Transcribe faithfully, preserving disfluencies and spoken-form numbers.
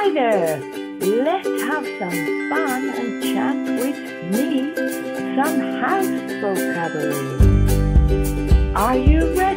Hi there! Let's have some fun and chat with me some house vocabulary. Are you ready?